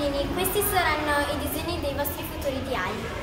bambini, questi saranno i disegni dei vostri futuri ideali.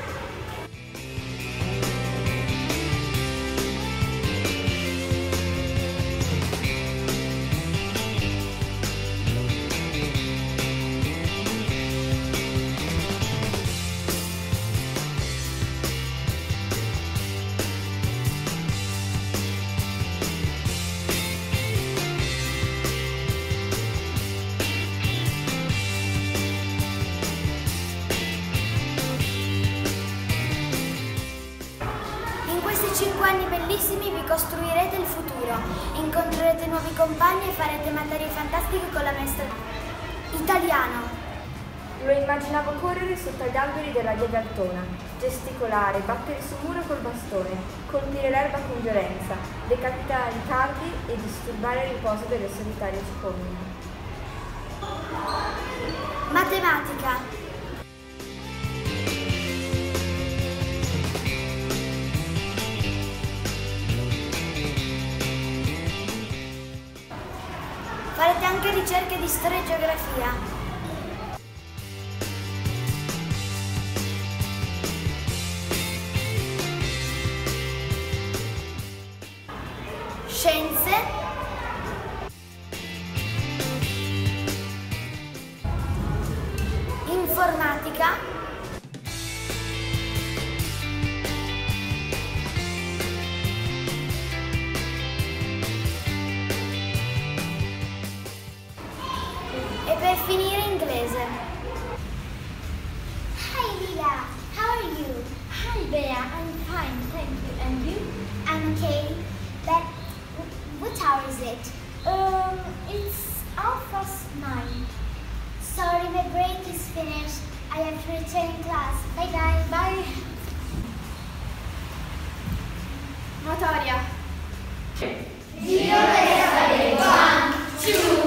In questi 5 anni bellissimi vi costruirete il futuro, incontrerete nuovi compagni e farete materie fantastiche con la maestra italiano. Lo immaginavo correre sotto gli alberi della via d'Altona, gesticolare, battere sul muro col bastone, colpire l'erba con violenza, decapitare i calvi e disturbare il riposo delle solitarie cipolle. Matematica. Farete anche ricerche di storia e geografia. Scienze. Informatica. E per finire inglese. Hi Lila, how are you? Hi Bea, I'm fine, thank you. And you? I'm okay. But what hour is it? It's 9:30. Sorry, my break is finished. I have to return in class. Bye bye. Bye. Motoria. Zero, 1, 2.